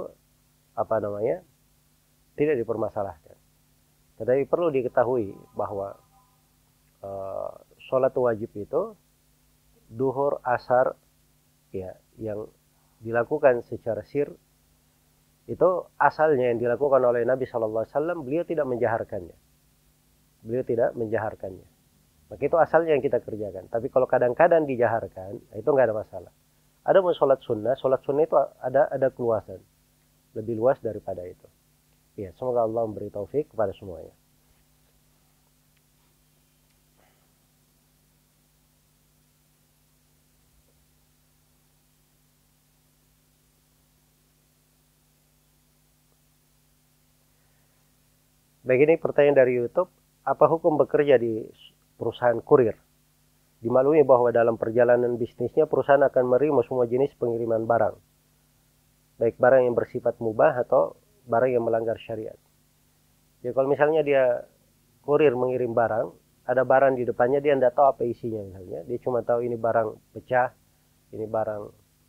tidak dipermasalahkan. Tetapi perlu diketahui bahwa sholat wajib itu duhur, asar, ya, yang dilakukan secara sir, itu asalnya yang dilakukan oleh Nabi Shallallahu Alaihi Wasallam, beliau tidak menjaharkannya. Beliau tidak menjaharkannya. Maka itu asalnya yang kita kerjakan. Tapi kalau kadang-kadang dijaharkan, itu nggak ada masalah. Ada mau sholat sunnah itu ada keluasan. Lebih luas daripada itu. Ya, semoga Allah memberi taufik kepada semuanya. Baik, ini pertanyaan dari YouTube. Apa hukum bekerja di perusahaan kurir? Dimaklumi bahwa dalam perjalanan bisnisnya perusahaan akan menerima semua jenis pengiriman barang. Baik barang yang bersifat mubah atau barang yang melanggar syariat. Ya kalau misalnya dia kurir mengirim barang, ada barang di depannya, dia tidak tahu apa isinya misalnya. Dia cuma tahu ini barang pecah, ini barang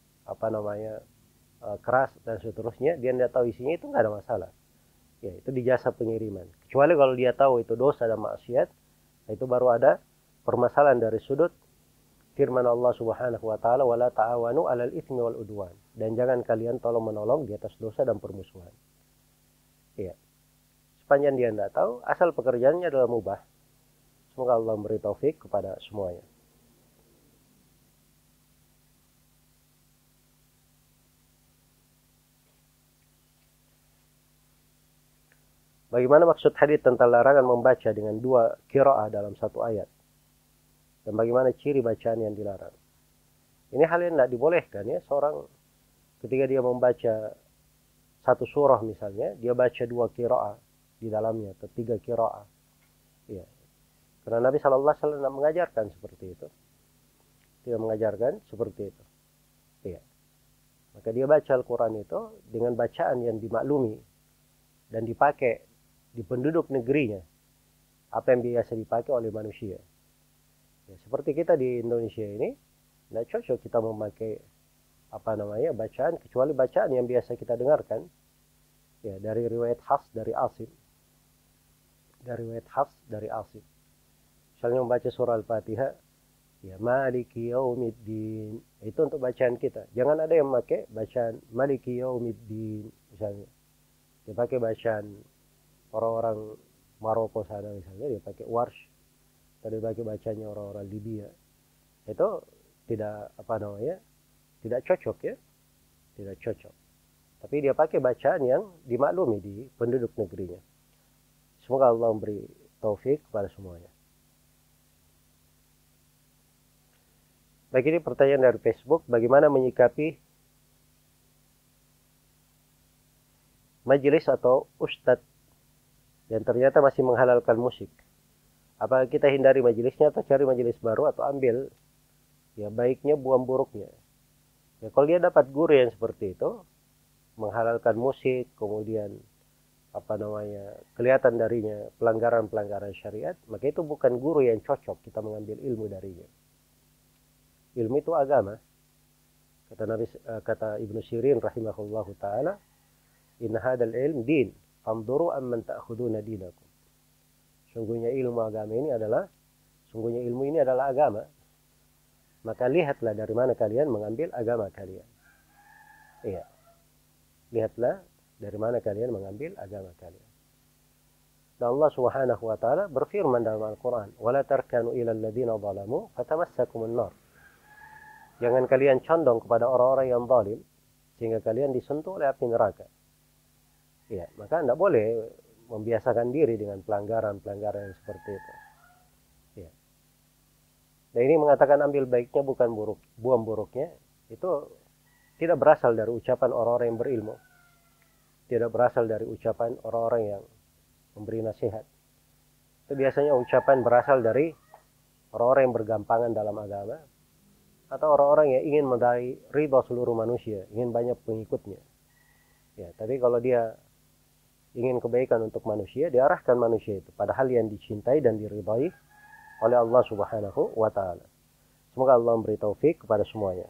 keras dan seterusnya. Dia tidak tahu isinya, itu nggak ada masalah. Ya, itu di jasa pengiriman. Kecuali kalau dia tahu itu dosa dan maksiat, itu baru ada permasalahan dari sudut firman Allah Subhanahu wa taala, wala ta'awanu 'alal itsmi wal udwan. Dan jangan kalian tolong menolong di atas dosa dan permusuhan. Ya. Sepanjang dia tidak tahu, asal pekerjaannya adalah mubah. Semoga Allah memberi taufik kepada semuanya. Bagaimana maksud hadis tentang larangan membaca dengan dua qiraah dalam satu ayat? Dan bagaimana ciri bacaan yang dilarang? Ini hal yang tidak dibolehkan ya. Seorang ketika dia membaca satu surah misalnya, dia baca dua qiraah di dalamnya, atau tiga qiraah. Ya. Karena Nabi Shallallahu Alaihi Wasallam mengajarkan seperti itu. Dia mengajarkan seperti itu. Ya. Maka dia baca Al-Quran itu dengan bacaan yang dimaklumi dan dipakai di penduduk negerinya, apa yang biasa dipakai oleh manusia. Ya, seperti kita di Indonesia ini, tidak cocok kita memakai bacaan, kecuali bacaan yang biasa kita dengarkan, ya, dari riwayat Hafs dari Asim. Dari riwayat Hafs dari Asim. Misalnya membaca surah Al-Fatihah, ya, Maliki Yaumiddin, itu untuk bacaan kita. Jangan ada yang memakai bacaan Maliki Yaumiddin misalnya. Dia pakai bacaan orang-orang Maroko sana misalnya, dia pakai warsh, tadi pakai bacanya orang-orang Libya. Itu tidak tidak cocok ya, tidak cocok. Tapi dia pakai bacaan yang dimaklumi di penduduk negerinya. Semoga Allah memberi taufik kepada semuanya. Baik, ini pertanyaan dari Facebook, bagaimana menyikapi majelis atau ustadz dan ternyata masih menghalalkan musik? Apakah kita hindari majelisnya atau cari majelis baru, atau ambil ya baiknya buang buruknya? Ya kalau dia dapat guru yang seperti itu, menghalalkan musik, kemudian kelihatan darinya pelanggaran-pelanggaran syariat, maka itu bukan guru yang cocok kita mengambil ilmu darinya. Ilmu itu agama. Kata Ibnu Sirin rahimahullahu taala, inna hadal ilm din, fanzuru amman ta'khuduna dinakum. Sungguhnya ilmu ini adalah agama. Maka lihatlah dari mana kalian mengambil agama kalian. Iya. Lihatlah dari mana kalian mengambil agama kalian. Dan Allah Subhanahu wa taala berfirman dalam Al-Qur'an, "Wala tarkanu ilal ladzina zalamu fatamassakumun nar." Jangan kalian condong kepada orang-orang yang zalim sehingga kalian disentuh oleh api neraka. Ya, maka tidak boleh membiasakan diri dengan pelanggaran-pelanggaran yang seperti itu. Ya. Dan ini mengatakan ambil baiknya bukan buang buruknya, itu tidak berasal dari ucapan orang-orang yang berilmu. Tidak berasal dari ucapan orang-orang yang memberi nasihat. Itu biasanya ucapan berasal dari orang-orang yang bergampangan dalam agama, atau orang-orang yang ingin meraih ridha seluruh manusia, ingin banyak pengikutnya. Ya, tapi kalau dia ingin kebaikan untuk manusia, diarahkan manusia itu pada hal yang dicintai dan diridhai oleh Allah Subhanahu wa taala. Semoga Allah memberi taufik kepada semuanya.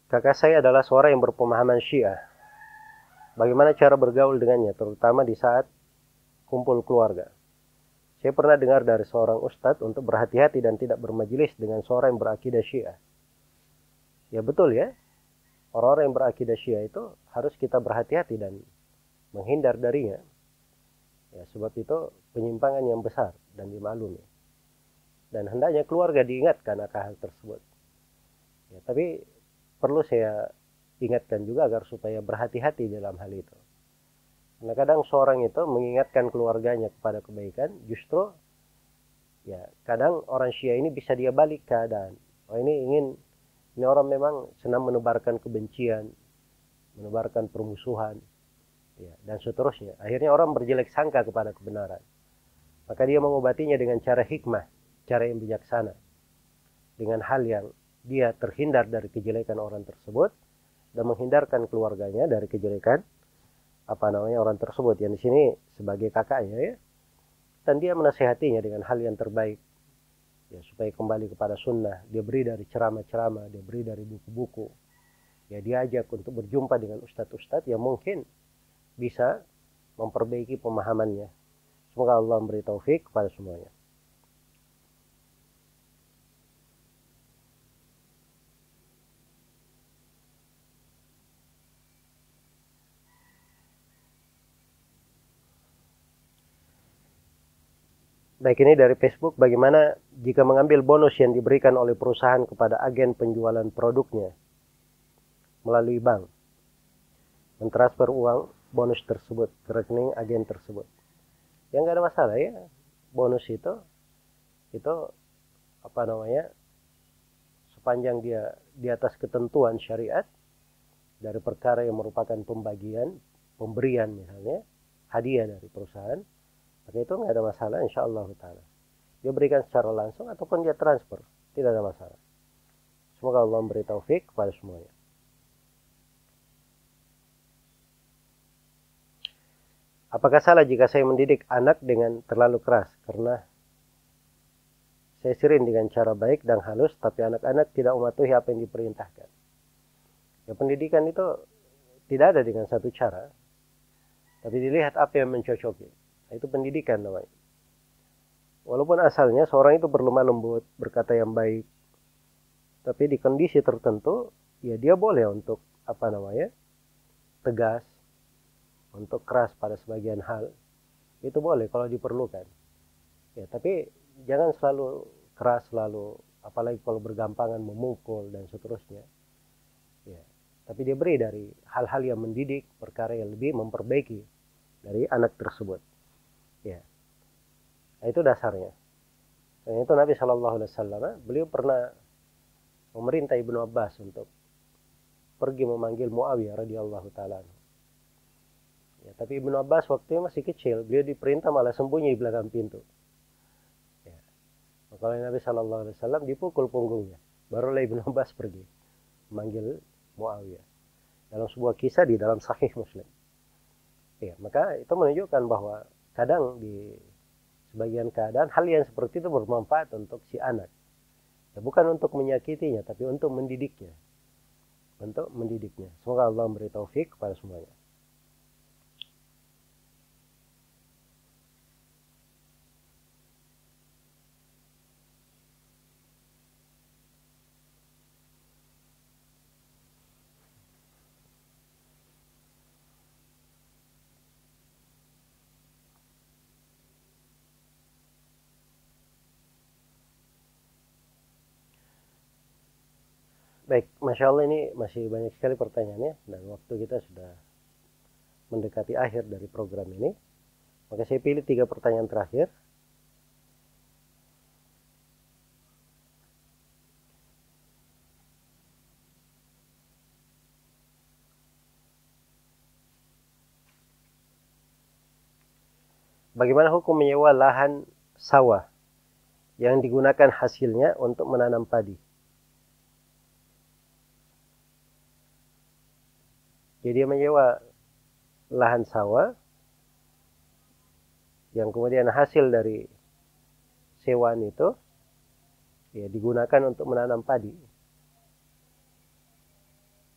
kakak saya adalah seorang yang berpemahaman Syiah. Bagaimana cara bergaul dengannya, terutama di saat kumpul keluarga? Saya pernah dengar dari seorang ustadz untuk berhati-hati dan tidak bermajelis dengan seorang yang berakidah Syiah. Ya betul ya, orang-orang yang berakidah Syiah itu harus kita berhati-hati dan menghindar darinya. Ya, sebab itu penyimpangan yang besar dan dimaklumi. Dan hendaknya keluarga diingatkan akan hal tersebut. Ya, tapi perlu saya ingatkan juga agar supaya berhati-hati dalam hal itu. Karena kadang seorang itu mengingatkan keluarganya kepada kebaikan, justru ya kadang orang Syiah ini bisa dia balik keadaan. Oh ini orang memang senang menebarkan kebencian, menebarkan permusuhan, ya, dan seterusnya. Akhirnya orang berjelek sangka kepada kebenaran. Maka dia mengobatinya dengan cara hikmah, cara yang bijaksana. Dengan hal yang dia terhindar dari kejelekan orang tersebut dan menghindarkan keluarganya dari kejelekan orang tersebut yang di sini sebagai kakaknya ya. Dan dia menasihatinya dengan hal yang terbaik ya, supaya kembali kepada sunnah. Dia beri dari ceramah-ceramah, dia beri dari buku-buku. Ya, dia ajak untuk berjumpa dengan ustadz-ustadz yang mungkin bisa memperbaiki pemahamannya. Semoga Allah memberi taufik kepada semuanya. Baik, ini dari Facebook. Bagaimana jika mengambil bonus yang diberikan oleh perusahaan kepada agen penjualan produknya melalui bank, mentransfer uang bonus tersebut ke rekening agen tersebut? Ya nggak ada masalah ya. Bonus itu sepanjang dia di atas ketentuan syariat dari perkara yang merupakan pemberian misalnya hadiah dari perusahaan, maka itu nggak ada masalah, insyaallah taala. Dia berikan secara langsung ataupun dia transfer, tidak ada masalah. Semoga Allah memberi taufik kepada semuanya. Apakah salah jika saya mendidik anak dengan terlalu keras? Karena saya sering dengan cara baik dan halus, tapi anak-anak tidak mematuhi apa yang diperintahkan. Ya, pendidikan itu tidak ada dengan satu cara, tapi dilihat apa yang mencocoki. Itu pendidikan namanya. Walaupun asalnya seorang itu berlemah lembut, berkata yang baik, tapi di kondisi tertentu, ya dia boleh untuk tegas, untuk keras pada sebagian hal. Itu boleh kalau diperlukan. Ya, tapi jangan selalu keras, apalagi kalau bergampangan memukul dan seterusnya. Ya, tapi dia beri dari hal-hal yang mendidik, perkara yang lebih memperbaiki dari anak tersebut. Ya, nah, itu dasarnya. Dan itu Nabi SAW, beliau pernah memerintah Ibnu Abbas untuk pergi memanggil Muawiyah radhiyallahu taala. Ya, tapi Ibnu Abbas waktu itu masih kecil, beliau diperintah malah sembunyi di belakang pintu. Ya. Maka Nabi SAW dipukul punggungnya, barulah Ibnu Abbas pergi memanggil Muawiyah. Dalam sebuah kisah di dalam Sahih Muslim. Ya, maka itu menunjukkan bahwa kadang di sebagian keadaan hal yang seperti itu bermanfaat untuk si anak. Ya, bukan untuk menyakitinya, tapi untuk mendidiknya. Semoga Allah memberi taufik kepada semuanya. Baik, Masya Allah, ini masih banyak sekali pertanyaannya dan waktu kita sudah mendekati akhir dari program ini. Maka saya pilih 3 pertanyaan terakhir. Bagaimana hukum menyewa lahan sawah yang digunakan hasilnya untuk menanam padi? Jadi dia menyewa lahan sawah yang kemudian hasil dari sewaan itu ya digunakan untuk menanam padi.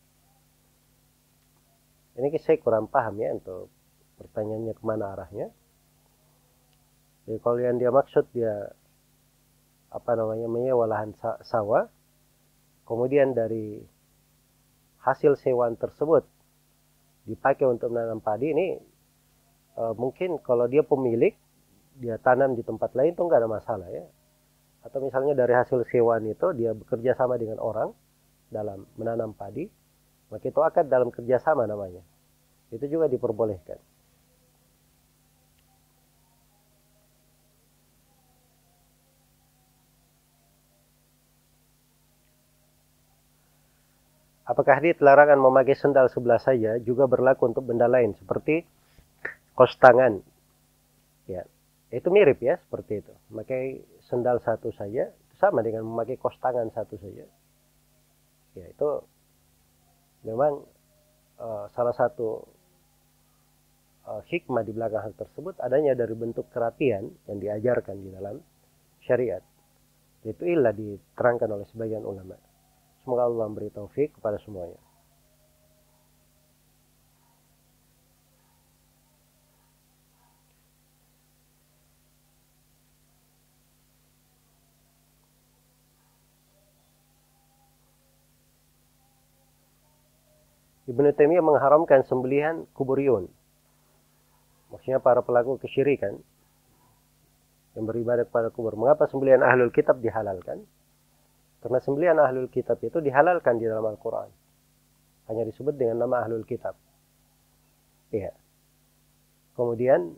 Ini saya kurang paham ya untuk pertanyaannya kemana arahnya. Jadi kalau yang dia maksud dia menyewa lahan sawah, kemudian dari hasil sewaan tersebut dipakai untuk menanam padi, ini mungkin kalau dia pemilik, dia tanam di tempat lain itu nggak ada masalah ya. Atau misalnya dari hasil sewaan itu dia bekerja sama dengan orang dalam menanam padi, maka itu akad dalam kerjasama namanya. Itu juga diperbolehkan. Apakah hadits larangan memakai sendal sebelah saja juga berlaku untuk benda lain seperti kos tangan? Ya, itu mirip ya seperti itu. Memakai sendal satu saja sama dengan memakai kos tangan satu saja. Ya, itu memang salah satu hikmah di belakang hal tersebut adanya dari bentuk kerapian yang diajarkan di dalam syariat. Itu ilah diterangkan oleh sebagian ulama. Semoga Allah memberi taufik kepada semuanya. Ibnu Taimiyah mengharamkan sembelihan kuburiyun. Maksudnya para pelaku kesyirikan yang beribadah kepada kubur. Mengapa sembelihan ahlul kitab dihalalkan? Karena sembelihan ahlul kitab itu dihalalkan di dalam Al-Quran. Hanya disebut dengan nama ahlul kitab. Iya. Kemudian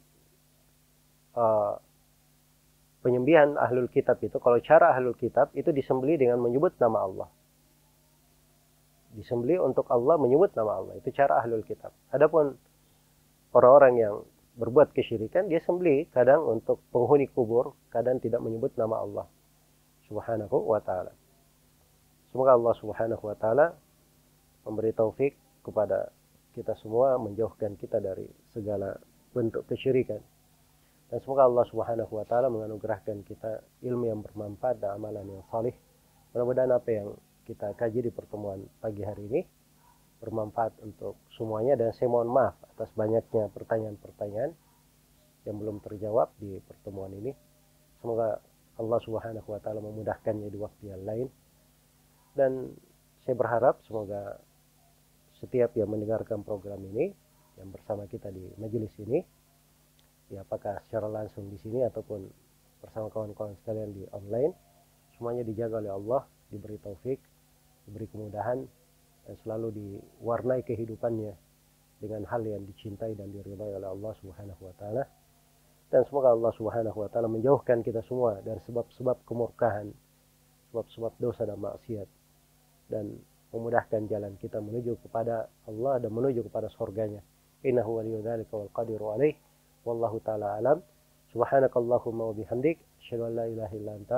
penyembelihan ahlul kitab itu, kalau cara ahlul kitab itu disembelih dengan menyebut nama Allah. Disembelih untuk Allah, menyebut nama Allah. Itu cara ahlul kitab. Adapun orang-orang yang berbuat kesyirikan, dia sembelih kadang untuk penghuni kubur, kadang tidak menyebut nama Allah Subhanahu wa ta'ala. Semoga Allah Subhanahu wa ta'ala memberi taufik kepada kita semua, menjauhkan kita dari segala bentuk kesyirikan. Dan semoga Allah Subhanahu wa ta'ala menganugerahkan kita ilmu yang bermanfaat dan amalan yang salih. Mudah-mudahan apa yang kita kaji di pertemuan pagi hari ini bermanfaat untuk semuanya, dan saya mohon maaf atas banyaknya pertanyaan-pertanyaan yang belum terjawab di pertemuan ini. Semoga Allah Subhanahu wa ta'ala memudahkannya di waktu yang lain. Dan saya berharap semoga setiap yang mendengarkan program ini, yang bersama kita di majelis ini, ya apakah secara langsung di sini ataupun bersama kawan-kawan sekalian di online, semuanya dijaga oleh Allah, diberi taufik, diberi kemudahan, dan selalu diwarnai kehidupannya dengan hal yang dicintai dan diridhai oleh Allah Subhanahu wa ta'ala. Dan semoga Allah Subhanahu wa ta'ala menjauhkan kita semua dari sebab-sebab kemurkaan, sebab-sebab dosa dan maksiat, dan memudahkan jalan kita menuju kepada Allah dan menuju kepada surganya. Innahu waliyyu dzalika wal qadiru alaih. Wallahu ta'ala alam. Subhanakallahumma wa bihamdik, asyhadu an la ilaha illa anta,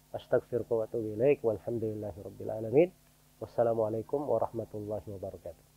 astaghfiruka wa atubu ilaik. Walhamdulillahi rabbil alamin. Wassalamualaikum warahmatullahi wabarakatuh.